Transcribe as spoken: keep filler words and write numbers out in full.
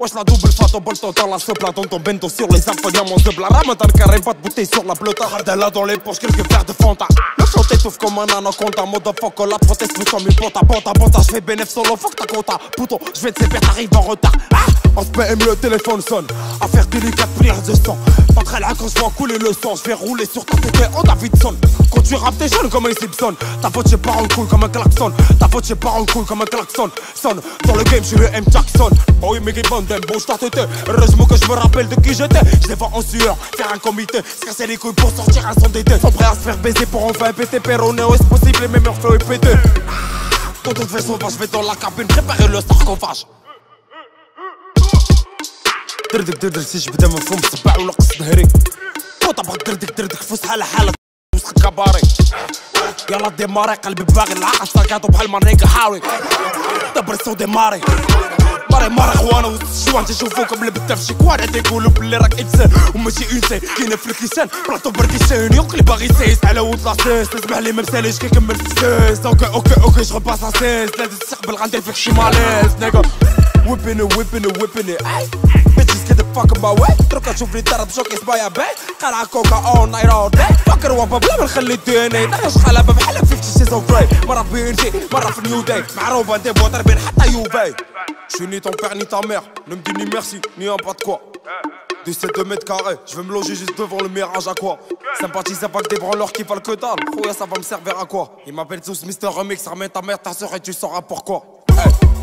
Wesh la double fato bolto dans la sopla dans ton bento sur les infos diamants de bla ramadan carré pas de bouteille sur la bleuta Hardella dans les poches quelques verres de Fanta. Le flow t'étouffe comme un anaconda motherfucker la proteste plus comme une pota pota pota. J'fais bénéf solo fuck ta quota puto j'vais te séparer t'arrives en retard. Ah en P M le téléphone sonne. Affaire délicate prière de sang. Pas très là quand j'vois couler le sang. J'vais rouler sur ta tête en Davidson. Quand tu rappes t'es jeune comme un Simpson. Ta faute j'ai pas en couille comme un klaxon. Ta faute j'ai pas en couille comme un klaxon. Sonne dans le game j'suis le M Jackson. Oh oui mais qui bonne bouge ta tête. Heureusement que je me rappelle de qui j'étais. Je les vois en sueur, faire un comité, se casser les couilles pour sortir un son d'été. Sont prêts à se faire baiser pour enfin péter. Perronéo est-ce possible et même flow est pété. Quand on te fait sauvage, je vais dans la cabine préparer le sarcophage. دردك دردك سيش بدا مفهوم سباع ونقص ظهري بوطا بغا دردك دردك فوسها لحالة وسخ كباري يلا ديماري قلبي باغي العقل ساكاتو بحال مريكا حاوي دبر الصوت ديماري ماري ماري خوانو وسط الشوان تشوفوكم لبدا في شي كوان تيقولو بلي راك انسان وماشي انسان كاينه في اللسان بلاطو بركيسان يوق اللي باغي يسيس على ود لاصيص تسمح لي ممساليش كيكمل في السيس اوكي اوكي اوكي جو ريباس اسيس لا تستقبل غندير فيك شي ماليس نيغا whipping it whipping it whipping it ay bitches get the fuck in my way تروح تشوف لي ضرب شوكي صبايا باي قرعه كوكا all night all day فكر وابا بلا ما نخلي الدي ان اي نعيش خلابه بحال خمسين سيزون فري مره في ان جي مره في نيو داي معروفه ندير ضاربين حتى يوفي Je suis ni ton père ni ta mère, ne me dis ni merci, ni un pas de quoi. dix-sept mètres carrés, je vais me loger juste devant le mirage à quoi. Sympathie, c'est pas que des branleurs qui valent que dalle. Oh yeah, ça va me servir à quoi. Ils m'appellent tous Mister Remix, ramène ta mère, ta soeur et tu sauras pourquoi. Hey.